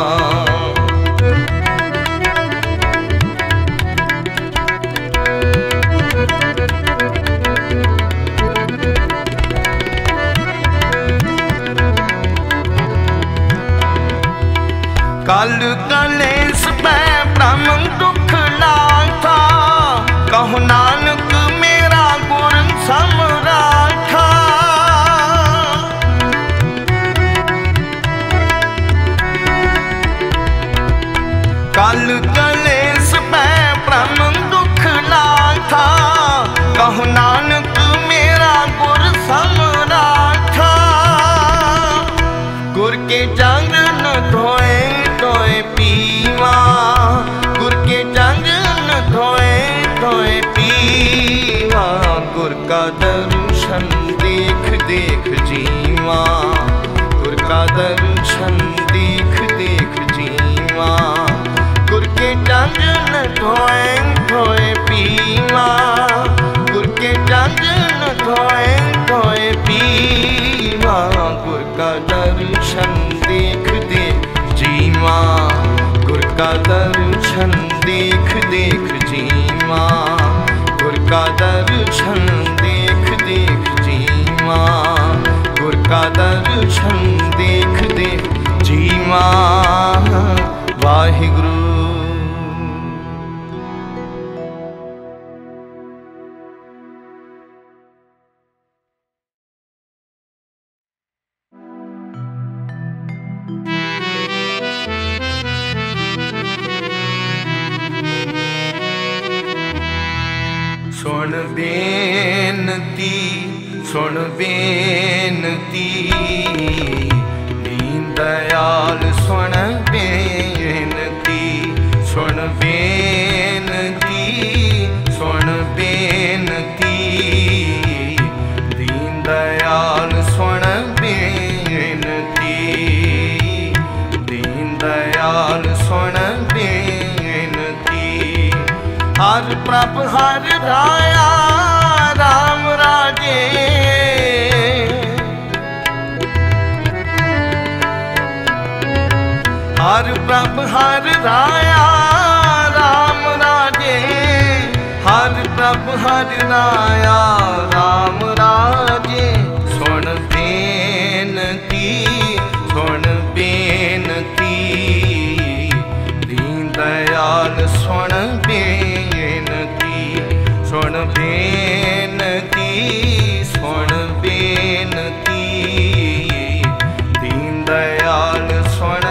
Speaker 2: कल कलेस पै ब्रह्म दुख लाथा, कहु नानक मेरा गुर समराठा। कल कलेस पै ब्रह्म दुख लाथा, कहु नानक मेरा गुर समराठा। गुर के चरण धोए धोए पीवा, गुर के चरण धोए धोए पीवा। गुर का दर्शन देख देख जीवा, गुर का दर्शन देख देख जीवा। गुर के चरण धोए धोए पीवा, गुर के चरण धोए धोए पीवा। गुर का दर्शन देख देख जीवा, गुर का दर्शन देख देख जीवा, गुर का दर्शन देख देख जीवा, गुर का दर्शन देख देख जीवा। वाहिगुरु। सुन बेनती सुन बेनती, नींद दयाल सुन बेनती, सुन बेनती, सुन बेनती। दीन दयाल सुन बेनती, दीन दयाल सुन बेनती। हर प्रभ हर राया राम राजे, हर प्रभ हर राया राम राजे, हर प्रभ हर राया राम राजे। सुन बेनती, सुन बेनती, दीन दयाल सुन बेनती, सुन बेनती, सुन बेनती। दीन दयाल सुन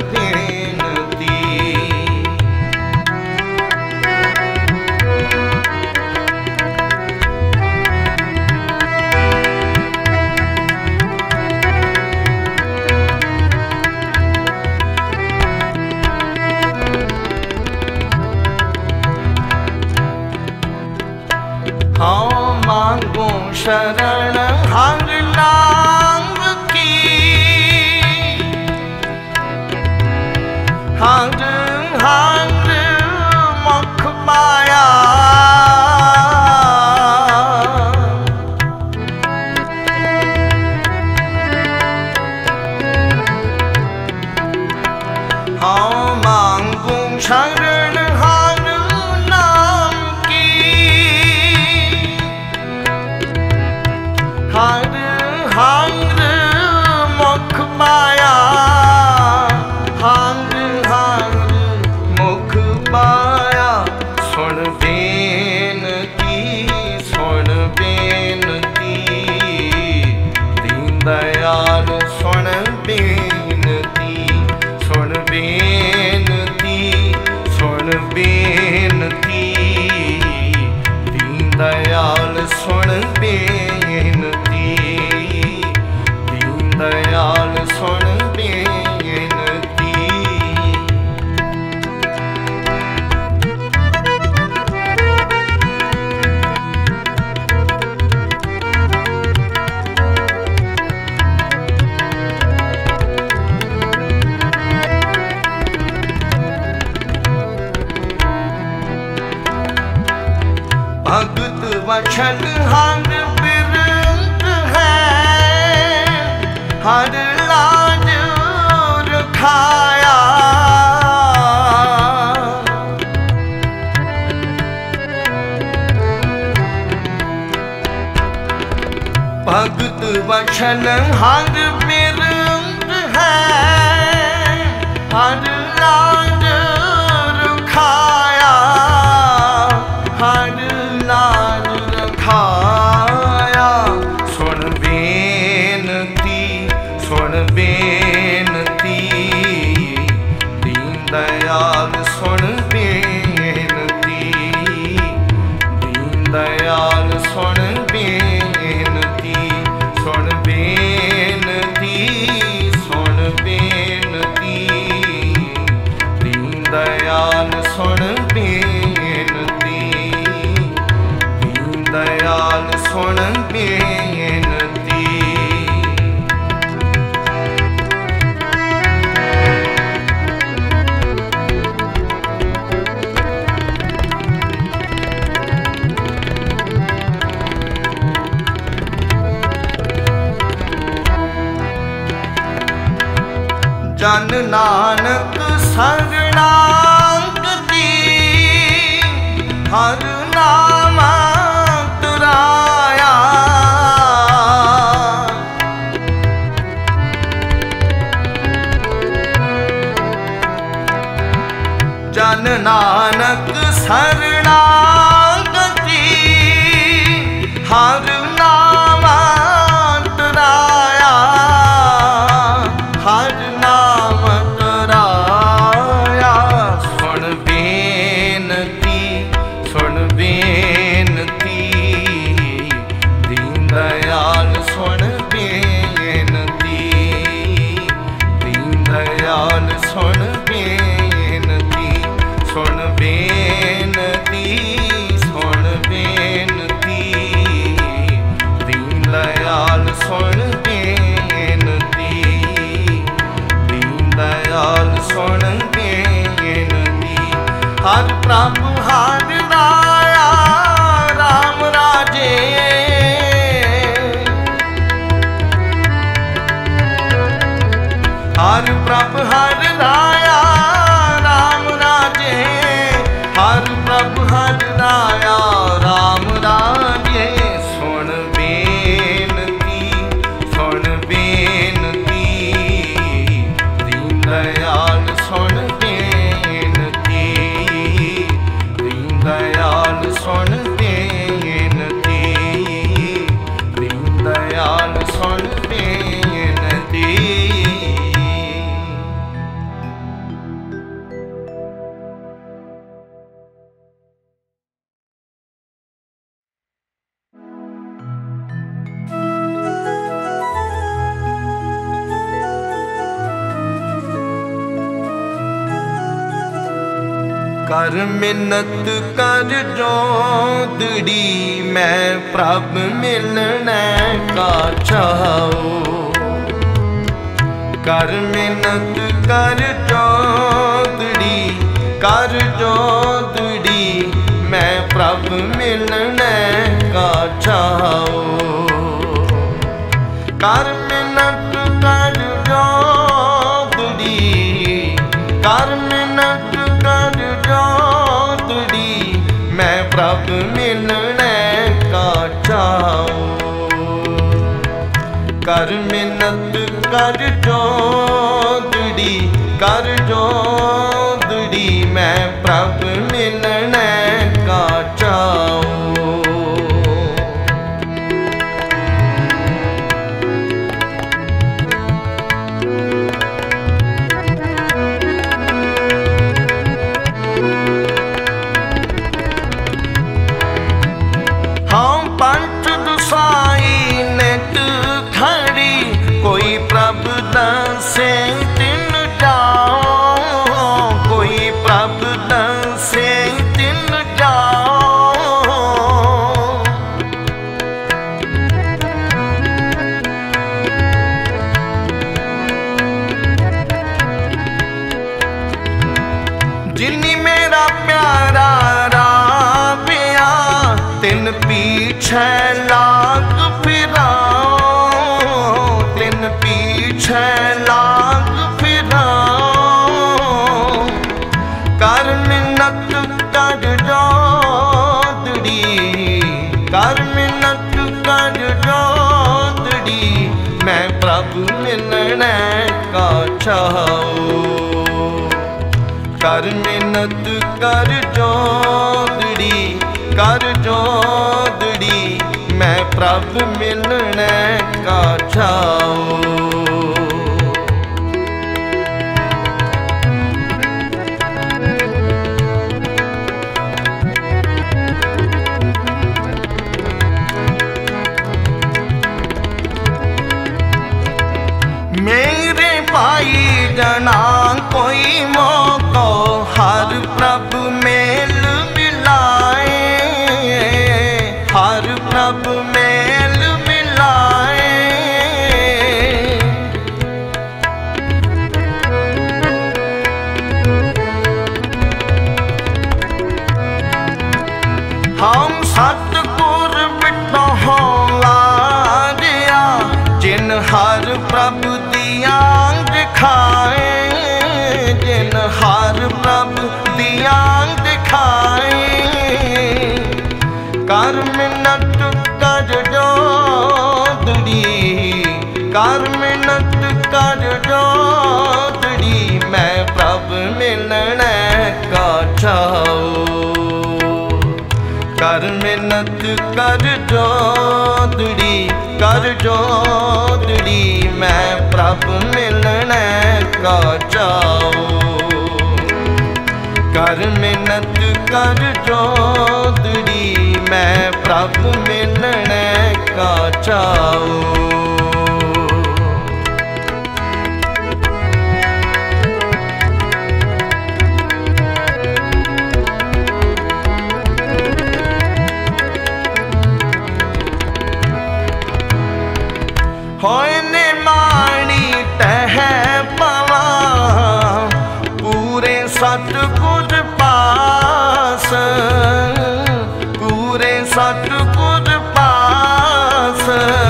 Speaker 2: हाँ मांगो शरण हर नाम की, हर हर मुख माया। हाँ मांगो शरण हर नाम की, हर हर मुख माया, हर हर मुख माया। सुन बेनती, सुन बेनती, दीन दयाल सुन बेनती, सुन बेनती, सुन बेनती। दीन दयाल सुन बेनती, दीन दयाल सुन बेनती। भगत वचन हर बिरंत है, हर लाज रखाया। भगत वचन हर बिरंत है, हर लाज रखाया, हर लाज रखाया। सुन बेनती, सुन बेनती, दीन दयाल सुन बेनती, दीन दयाल सुन बेनती, सुन बेनती, सुन बेनती। दीन दयाल सुन बेनती, दीन दयाल सुन बेनती। जन नानक शरणागति, हर नाम तुराया। जन नानक शरणागति, हर नाम तुराया, हर नाम तुराया। सुन बेनती, सुन बेनती, दीन दयाल सुन बेनती, दीन कर मिन्नत कर जोदड़ी मैं प्रभ मिलने का चाहूं। कर मिन्नत कर जोदड़ी कर जोदड़ी मैं प्रभ मिलने का चाहूं। कर मिन्नत कर जोदड़ी कर मिन्नत कर जोदड़ी मैं प्रभ मिलने का चाहूं। कर मिन्नत कर जोदड़ी कर जोदड़ी मैं प्रभ मिलने का चाहूं। हम पंच दुसाई नेत खड़ी कोई प्रभ दसे तिन जाओ। कोई प्रभ दसे तिन जाओ। जिन्नी मेरा प्यारा राबिया तिन पीछे लाग फिराओ। तिन पीछे लाग फिराओ। कर मिन्नत कर जोदड़ी कर मिन्नत कर जोदड़ी मैं प्रभु मिलने का चाहूं। कर मिन्नत कर जोदड़ी कर जोदड़ी मैं प्रभ मिलने का चाहूं। मेरे भाई जना कोई मौको हर प्रभ मेल मिलाए। हर प्रभ मेल मिलाए। हम सतगुर बिटो लारिया जिन हर प्रभ दिया दिखाए। जिन हर प्रभ दिया दिखाए। कर मिन्नत कर जोदड़ी कर मिन्नत कर जोदड़ी मैं प्रभ मिलने का चाहूं। कर मिन्नत कर जोदड़ी कर जोदड़ी मैं प्रभ मिलने का चाहूं। कर मिन्नत कर जोदड़ी मैं प्रभ मिलने का चाहूं। होए ने माणी तह पवा पूरे सतगुर पास। पूरे सतगुर पास।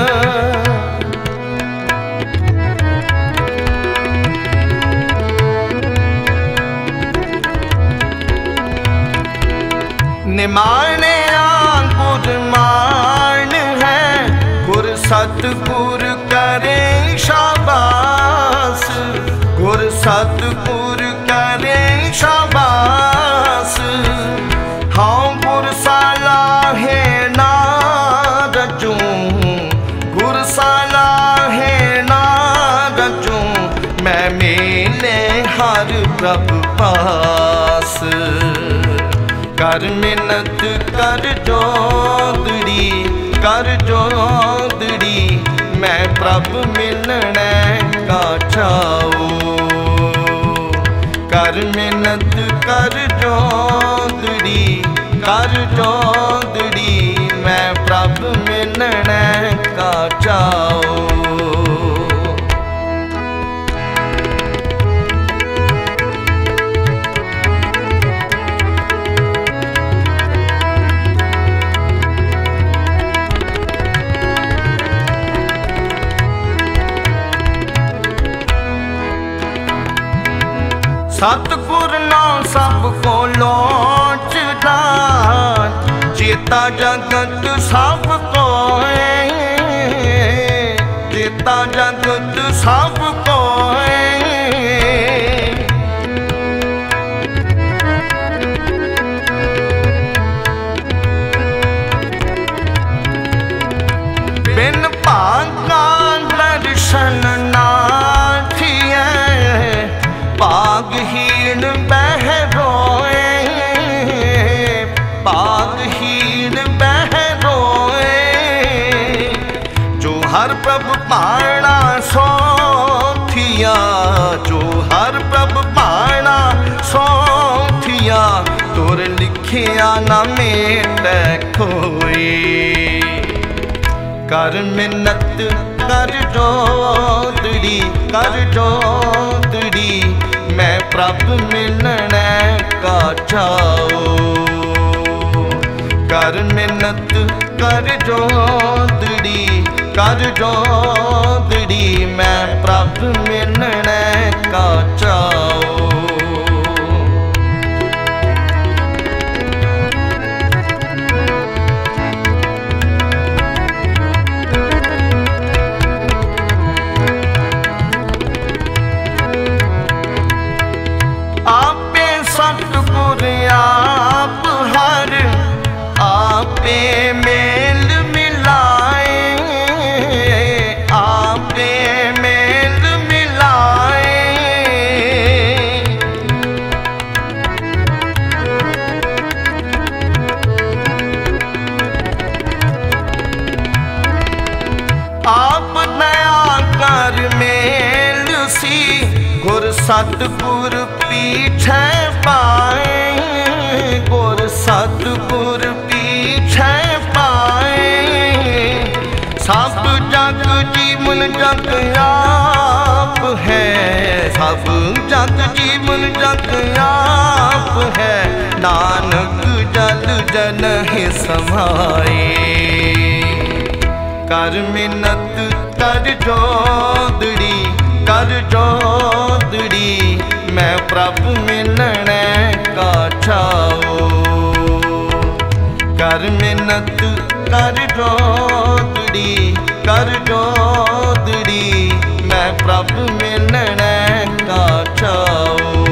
Speaker 2: निमाने गुर मान है गुर सतगुर करे शाबास। गुर सतगुर करे शाबास। हाँ गुर साला है ना रचूं। गुर साला है ना रचूं मैं मेले हर प्रभ पास। कर मिन्नत कर जोदड़ी कर जोदड़ी मैं प्रभ मिलने का चाहूं। कर मिन्नत कर जो जोदड़ी कर जोदड़ी मैं प्रभ मिलने का चाओ। सतगुर नाम सब को लोचदा, चेता जगत सब को, चेता जगत सब को। बिन भागा दर्शन ना पागहीन बह रोए, पागहीन बह रोए। जो हर प्रभ पाना सो थिया, जो हर प्रभ पाना सो थिया। तुर लिखिया ना मेट खोए, कर मिन्नत कर जोदड़ी कर जोदड़ी मैं प्रभ मिलने का चाओ। कर मिन्नत कर जोदड़ी कर जोदड़ी मैं प्रभ मिलने का चाओ। आपे सतगुर आप हर आपे मेल मिलाए, आपे मेल मिलाए। आप दया कर मेल सी, गुर सतगुर पीछे पाए, गुर सतगुर पीछे पाए। सब जग जीवन जग आप है, सब जग जीवन जग आप है। नानक जल जन ही समाए, कर मिन्नत कर जोदड़ी कर जोदड़ी मैं प्रभ मिलने का चाओ। कर मिन्नत कर जोदड़ी कर जोदड़ी मैं प्रभ मिलने का चाओ।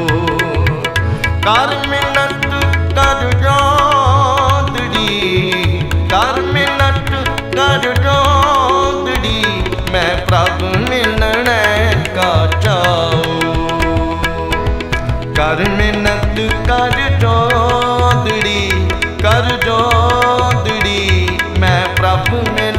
Speaker 2: कर मिन्नत कर जोदड़ी कर मिन्नत कर जोदड़ी मैं प्रभ मिलने का चाओ। कर मिन्नत कर जोदड़ी कर जोदड़ी मैं प्रभ मिल